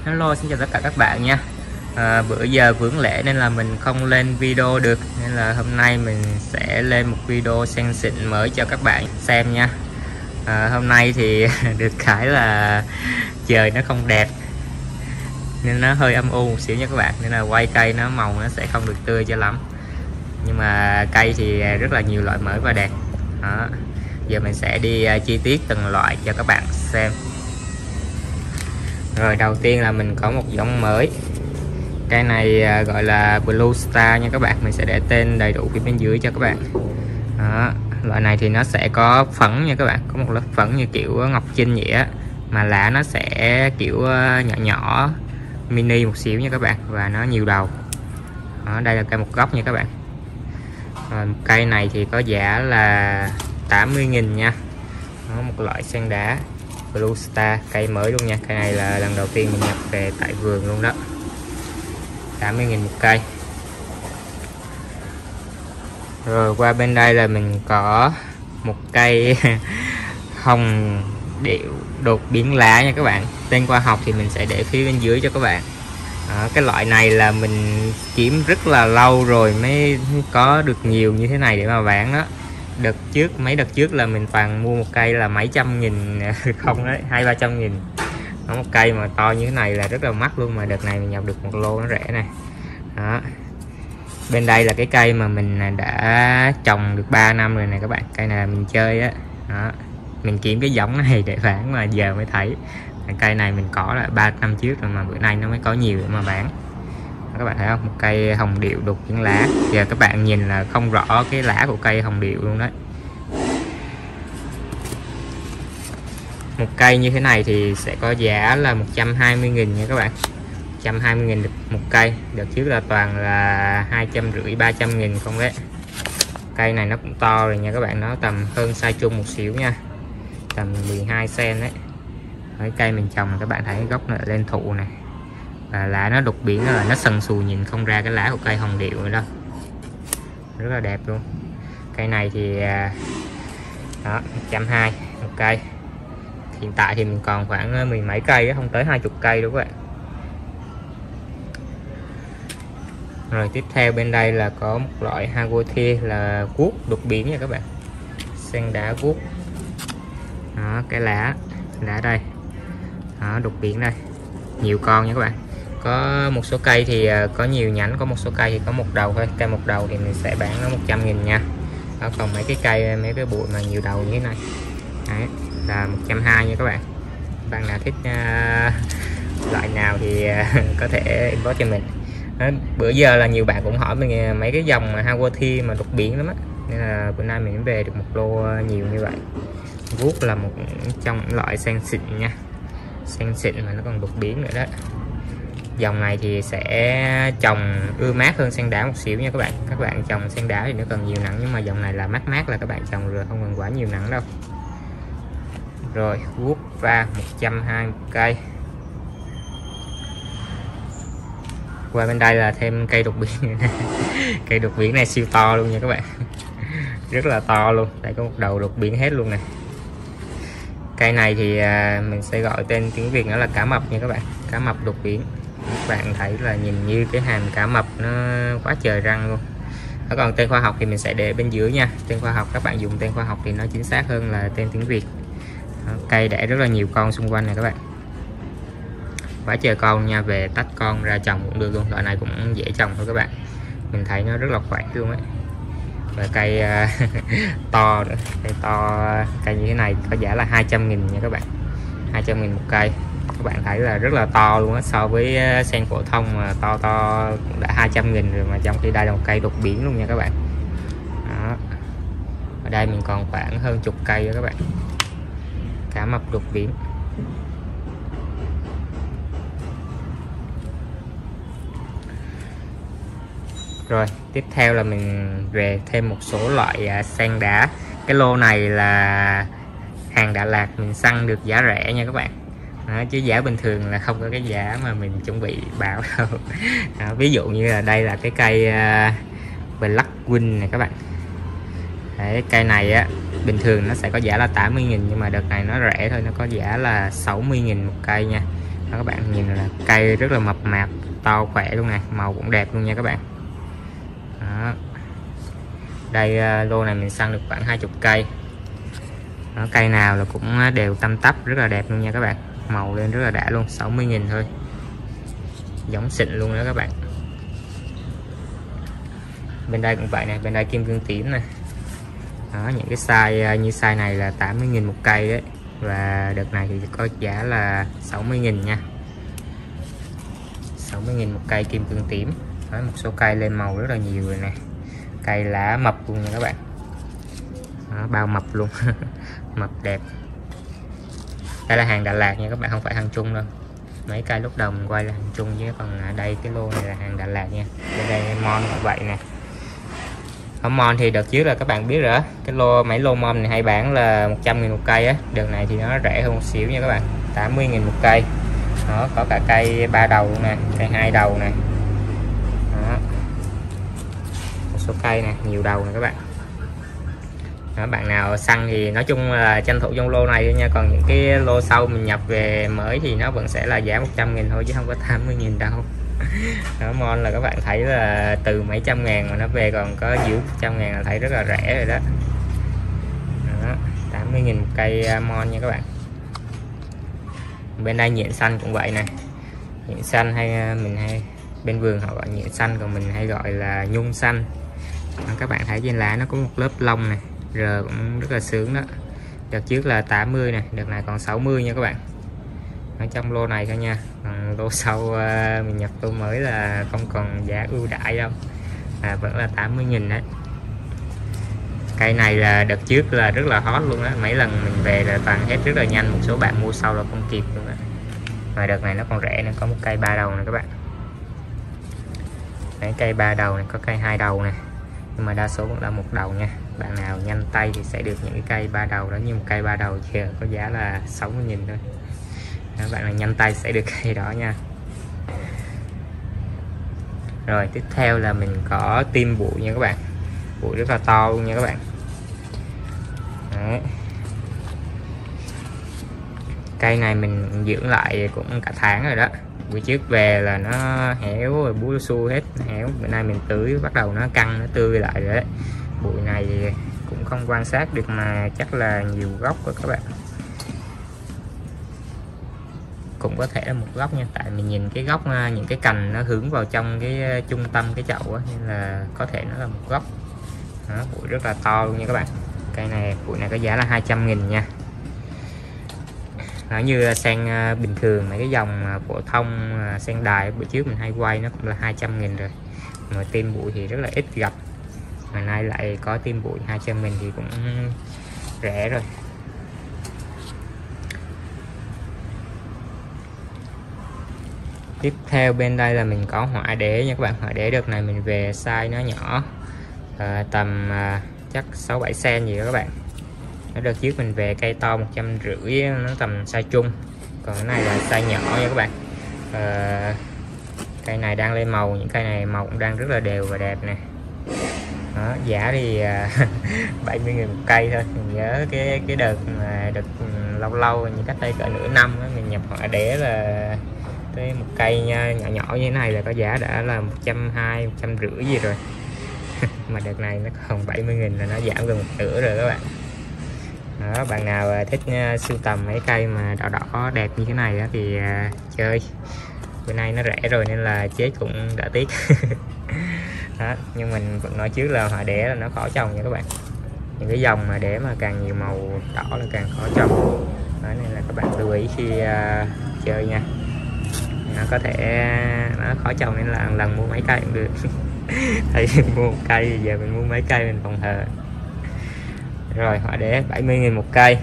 Hello, xin chào tất cả các bạn nha. Bữa giờ vướng lễ nên là mình không lên video được, nên là hôm nay mình sẽ lên một video xanh xịn mới cho các bạn xem nha. Hôm nay thì được cái là trời nó không đẹp nên nó hơi âm u một xíu nha các bạn, nên là quay cây nó màu nó sẽ không được tươi cho lắm, nhưng mà cây thì rất là nhiều loại mới và đẹp đó. Giờ mình sẽ đi chi tiết từng loại cho các bạn xem. Rồi đầu tiên là mình có một giống mới. Cây này gọi là Blue Star nha các bạn. Mình sẽ để tên đầy đủ phía bên dưới cho các bạn đó. Loại này thì nó sẽ có phấn nha các bạn, có một lớp phấn như kiểu ngọc trinh vậy á, mà lá nó sẽ kiểu nhỏ nhỏ mini một xíu nha các bạn, và nó nhiều đầu đó. Đây là cây một góc nha các bạn. Rồi, cây này thì có giá là 80.000 nha. Đó, một loại sen đá Blue Star, cây mới luôn nha. Cây này là lần đầu tiên mình nhập về tại vườn luôn đó. 80.000 một cây. Rồi qua bên đây là mình có một cây hồng điệu đột biến lá nha các bạn. Tên khoa học thì mình sẽ để phía bên dưới cho các bạn. Cái loại này là mình kiếm rất là lâu rồi mới có được nhiều như thế này để mà bán đó. Mấy đợt trước là mình toàn mua một cây là mấy trăm nghìn không đấy, 200-300 nghìn. Nó một cây mà to như thế này là rất là mắc luôn, mà đợt này mình nhập được một lô nó rẻ này đó. Bên đây là cái cây mà mình đã trồng được 3 năm rồi này các bạn. Cây này là mình chơi á đó. Mình kiếm cái giống này để bán mà giờ mới thấy. Cây này mình có là 3 năm trước rồi, mà bữa nay nó mới có nhiều để mà bán. Các bạn thấy không, một cây hồng điệu đục những lá. Giờ các bạn nhìn là không rõ cái lá của cây hồng điệu luôn đấy. Một cây như thế này thì sẽ có giá là 120.000 nha các bạn. 120.000 được một cây. Đợt trước là toàn là 250-300.000 không đấy. Cây này nó cũng to rồi nha các bạn, nó tầm hơn size chung một xíu nha, tầm 12 cm đấy. Cái cây mình trồng các bạn thấy gốc nó lên thụ này, và lá nó đục biển là nó sần sùi, nhìn không ra cái lá của cây hồng điệu nữa đâu. Rất là đẹp luôn. Cây này thì đó, 120 một cây. Hiện tại thì mình còn khoảng mười mấy cây, không tới 20 cây đúng không ạ. Rồi tiếp theo bên đây là có một loại Hagothia là guốc đục biển nha các bạn. Sen đá guốc đó, cái lá đây đó, đục biển đây, nhiều con nha các bạn. Có một số cây thì có nhiều nhánh, có một số cây thì có một đầu thôi. Cây một đầu thì mình sẽ bán nó 100.000 nha đó. Còn mấy cái cây, mấy cái bụi mà nhiều đầu như thế này đấy, là 120 nha các bạn. Bạn nào thích loại nào thì có thể inbox cho mình đó. Bữa giờ là nhiều bạn cũng hỏi mình mấy cái dòng Hagothia mà đục biển lắm á, nên là bữa nay mình về được một lô nhiều như vậy. Guốc là một trong những loại sen xịn nha, sen xịn mà nó còn đục biển nữa đó. Dòng này thì sẽ trồng ưa mát hơn sen đá một xíu nha các bạn. Các bạn trồng sen đá thì nó cần nhiều nắng, nhưng mà dòng này là mát mát là các bạn trồng rồi, không cần quá nhiều nắng đâu. Rồi guốc va 120 cây. Qua bên đây là thêm cây đục biển. Cây đục biển này siêu to luôn nha các bạn. Rất là to luôn. Đây có một đầu đục biển hết luôn này. Cây này thì mình sẽ gọi tên tiếng Việt nó là cá mập nha các bạn. Cá mập đục biển. Các bạn thấy là nhìn như cái hàm cá mập nó quá trời răng luôn. Còn tên khoa học thì mình sẽ để bên dưới nha. Tên khoa học các bạn dùng tên khoa học thì nó chính xác hơn là tên tiếng Việt. Cây đẻ rất là nhiều con xung quanh này các bạn, quá trời con nha. Về tách con ra trồng cũng được luôn. Loại này cũng dễ trồng thôi các bạn, mình thấy nó rất là khỏe luôn ấy. Và cây to nữa, cây to, cây như thế này có giá là 200.000 nha các bạn. 200.000 một cây. Các bạn thấy là rất là to luôn á, so với sen phổ thông mà to cũng đã 200.000 rồi, mà trong khi đây là một cây đục biển luôn nha các bạn đó. Ở đây mình còn khoảng hơn chục cây đó các bạn. Cá mập đục biển. Rồi tiếp theo là mình về thêm một số loại sen đá. Cái lô này là hàng Đà Lạt mình săn được giá rẻ nha các bạn đó, chứ giá bình thường là không có cái giá mà mình chuẩn bị bảo đâu đó. Ví dụ như là đây là cái cây Black Wing này các bạn. Đấy, cây này á bình thường nó sẽ có giá là 80.000, nhưng mà đợt này nó rẻ thôi, nó có giá là 60.000 một cây nha. đó, các bạn nhìn là cây rất là mập mạp, to khỏe luôn nè, màu cũng đẹp luôn nha các bạn. Đó. Đây lô này mình săn được khoảng 20 cây. Đó, cây nào là cũng đều tăm tắp rất là đẹp luôn nha các bạn, màu lên rất là đã luôn. 60.000 thôi, giống xịn luôn đó các bạn. Bên đây cũng vậy nè, bên đây kim cương tím nè. Đó, những cái size như size này là 80.000 một cây đấy, và đợt này thì có giá là 60.000 nha. 60.000 một cây kim cương tím. Đó, một số cây lên màu rất là nhiều rồi nè, cây lá mập luôn nha các bạn. Đó, bao mập luôn. Mập đẹp. Đây là hàng Đà Lạt nha các bạn, không phải hàng Trung đâu. Mấy cây lúc đầu mình quay là hàng Trung, chứ còn đây cái lô này là hàng Đà Lạt nha. Bên đây mon cũng vậy nè. Ở mon thì đợt trước là các bạn biết rồi đó, cái mấy lô mon này hay bán là 100.000 một cây á, đợt này thì nó rẻ hơn một xíu nha các bạn, 80.000 một cây. Đó, có cả cây 3 đầu luôn nè, cây 2 đầu nè. Đó, một số cây nè, nhiều đầu nè các bạn. Đó, bạn nào săn thì nói chung là tranh thủ trong lô này nha, còn những cái lô sau mình nhập về mới thì nó vẫn sẽ là giá 100.000 thôi, chứ không có 80.000 đâu. Đó, mon là các bạn thấy là từ mấy trăm ngàn mà nó về còn có dưới 100.000 là thấy rất là rẻ rồi đó. Đó, 80.000 một cây mon nha các bạn. Bên đây nhện xanh cũng vậy nè, nhện xanh hay mình hay bên vườn họ gọi nhện xanh, còn mình hay gọi là nhung xanh. Đó, các bạn thấy trên lá nó có một lớp lông này, rờ cũng rất là sướng đó. Đợt trước là 80 này, đợt này còn 60 nha các bạn. Ở trong lô này thôi nha, còn lô sau mình nhập lô mới là không còn giá ưu đãi đâu, vẫn là 80.000 đấy. Cây này là đợt trước là rất là hot luôn á, mấy lần mình về là toàn hết rất là nhanh, một số bạn mua sau là không kịp luôn á. Mà đợt này nó còn rẻ nữa, có một cây 3 đầu này các bạn. Đấy, cây 3 đầu này, có cây 2 đầu này, nhưng mà đa số cũng là một đầu nha. Bạn nào nhanh tay thì sẽ được những cái cây 3 đầu đó, như một cây 3 đầu giờ có giá là 60.000 thôi. Đó, bạn nào nhanh tay sẽ được cây đó nha. Rồi tiếp theo là mình có tim bụi nha các bạn, bụi rất là to luôn nha các bạn. Đấy. Cây này mình dưỡng lại cũng cả tháng rồi đó, bữa trước về là nó héo rồi, búa xu hết héo, bữa nay mình tưới bắt đầu nó căng, nó tươi lại rồi đấy. Bụi này cũng không quan sát được mà chắc là nhiều gốc của các bạn, cũng có thể là một góc nha, tại mình nhìn cái góc những cái cành nó hướng vào trong cái trung tâm cái chậu á, nên là có thể nó là một góc. Đó, bụi rất là to luôn nha các bạn. Cây này bụi này có giá là 200.000 nha. Nó như sen bình thường, mấy cái dòng phổ thông sen đài bữa trước mình hay quay nó cũng là 200.000 rồi, mà tim bụi thì rất là ít gặp, mà nay lại có tim bụi 200.000 thì cũng rẻ rồi. Tiếp theo bên đây là mình có hỏa đế nha các bạn. Hỏa đế đợt này mình về size nó nhỏ, tầm chắc 6-7 cm gì đó các bạn. Nó đợt trước mình về cây to 150, nó tầm size trung, còn cái này là size nhỏ nha các bạn. Cây này đang lên màu, những cây này màu cũng đang rất là đều và đẹp nè. Đó, giá thì 70.000 một cây thôi. Mình nhớ cái đợt mà lâu lâu như cách đây cỡ nửa năm đó, mình nhập hỏa đế là cái một cây nhỏ nhỏ như thế này là có giá đã là 120, 150 gì rồi. Mà đợt này nó còn 70.000 là nó giảm gần một nửa rồi các bạn. Đó, bạn nào thích sưu tầm mấy cây mà đỏ đỏ đẹp như thế này đó thì chơi. Bữa nay nó rẻ rồi nên là chết cũng đỡ tiếc. Đó, nhưng mình vẫn nói trước là hỏa đế là nó khó trồng nha các bạn. Những cái dòng mà đế mà càng nhiều màu đỏ là càng khó trồng. Đó, nên là các bạn lưu ý khi chơi nha. Nó có thể nó khó trồng nên là lần mua mấy cây cũng được. Thay mua một cây giờ mình mua mấy cây mình phòng hờ. Rồi hỏa đế 70.000 một cây.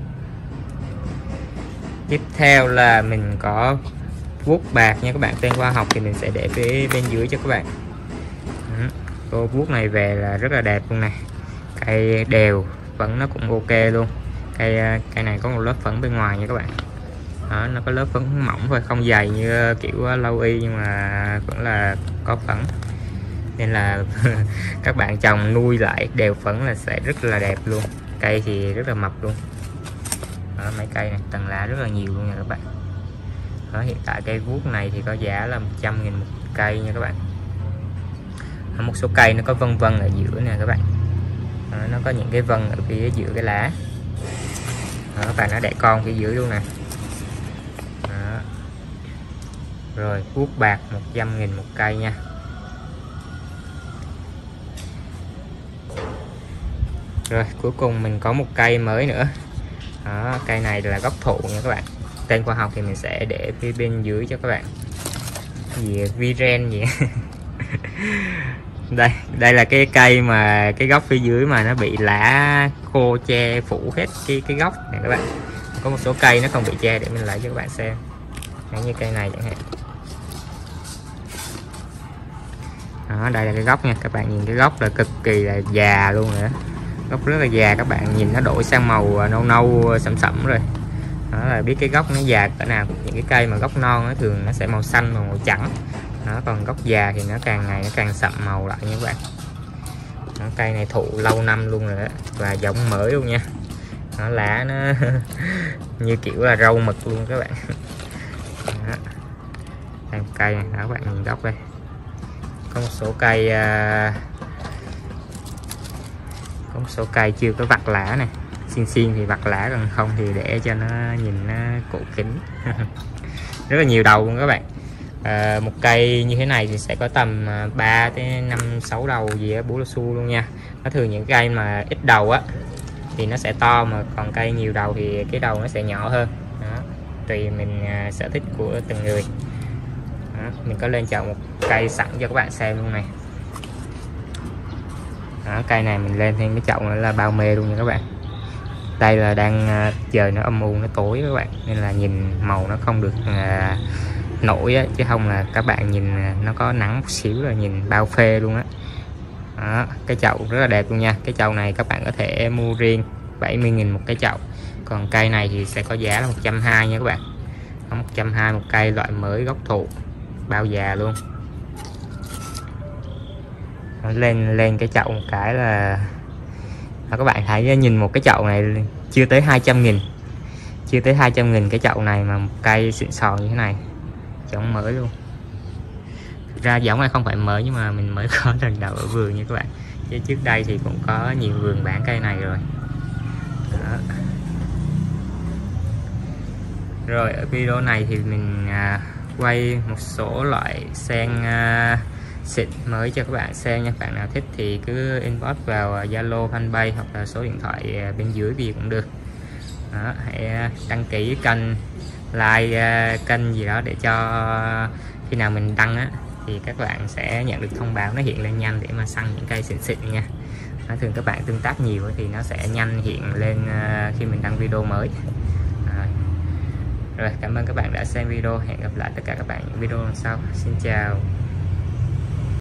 Tiếp theo là mình có vuốt bạc nha các bạn. Tên khoa học thì mình sẽ để phía bên dưới cho các bạn. Cô vuốt này về là rất là đẹp luôn này, cây đều, phấn nó cũng ok luôn. Cây này có một lớp phấn bên ngoài nha các bạn. Đó, nó có lớp phấn mỏng thôi, không dày như kiểu lâu y, nhưng mà vẫn là có phấn, nên là các bạn trồng nuôi lại đều phấn là sẽ rất là đẹp luôn. Cây thì rất là mập luôn. Đó, mấy cây này tầng lá rất là nhiều luôn nha các bạn. Đó, hiện tại cây guốc này thì có giá là 100.000 một cây nha các bạn. Một số cây nó có vân vân ở giữa nè các bạn. Đó, nó có những cái vân ở phía giữa cái lá. Đó, và nó đẻ con phía dưới luôn nè. Đó. Rồi guốc bạc 100.000 một cây nha. Rồi cuối cùng mình có một cây mới nữa. Đó, cây này là gốc thụ nha các bạn. Tên khoa học thì mình sẽ để phía bên dưới cho các bạn. Gì viren gì. Đây là cái cây mà cái gốc phía dưới mà nó bị lá khô che phủ hết cái gốc này các bạn. Có một số cây nó không bị che, để mình lấy cho các bạn xem. Giống như cây này chẳng hạn. Đó, đây là cái gốc nha, các bạn nhìn cái gốc là cực kỳ là già luôn rồi đó. Gốc rất là già, các bạn nhìn nó đổi sang màu nâu nâu sẫm sẫm rồi. Đó là biết cái gốc nó già cỡ nào. Những cái cây mà gốc non nó thường nó sẽ màu xanh và màu trắng. Đó, còn gốc già thì nó càng ngày nó càng sậm màu lại nha các bạn. Đó, cây này thụ lâu năm luôn rồi đó, và giống mới luôn nha. Nó lá nó như kiểu là rau mực luôn các bạn. Đó. Đây cây này, đó các bạn nhìn gốc đây. Có một số cây có một số cây chưa có vặt lá này, xiên thì vặt lá, còn không thì để cho nó nhìn nó cổ kính. Rất là nhiều đầu luôn các bạn. Một cây như thế này thì sẽ có tầm 3 tới 5 6 đầu gì á, bú su luôn nha. Nó thường những cây mà ít đầu á thì nó sẽ to, mà còn cây nhiều đầu thì cái đầu nó sẽ nhỏ hơn. Đó, tùy mình sở thích của từng người. Đó, mình có lên chọn một cây sẵn cho các bạn xem luôn này. Đó, cây này mình lên thêm cái chậu nữa là bao mê luôn nha các bạn. Đây là đang trời nó âm u, nó tối các bạn, nên là nhìn màu nó không được nổi á, chứ không là các bạn nhìn nó có nắng một xíu là nhìn bao phê luôn á. Đó, cái chậu rất là đẹp luôn nha. Cái chậu này các bạn có thể mua riêng 70.000 một cái chậu. Còn cây này thì sẽ có giá là 120 nha các bạn. Có 120 một cây, loại mới gốc thụ, bao già luôn. Nó lên cái chậu một cái là các bạn thấy, nhìn một cái chậu này chưa tới 200.000, chưa tới 200.000 cái chậu này mà một cây xịn sò như thế này, giống mới luôn. Thực ra giống này không phải mới, nhưng mà mình mới có lần đầu ở vườn nha các bạn, chứ trước đây thì cũng có nhiều vườn bán cây này rồi. Đó. Rồi ở video này thì mình quay một số loại sen xịn mới cho các bạn xem nha. Bạn nào thích thì cứ inbox vào Zalo, fanpage hoặc là số điện thoại bên dưới gì cũng được. Đó, hãy đăng ký kênh, like kênh gì đó để cho khi nào mình đăng á thì các bạn sẽ nhận được thông báo, nó hiện lên nhanh để mà săn những cây xịn xịn nha. Thường các bạn tương tác nhiều thì nó sẽ nhanh hiện lên khi mình đăng video mới. Rồi, cảm ơn các bạn đã xem video. Hẹn gặp lại tất cả các bạn những video lần sau. Xin chào.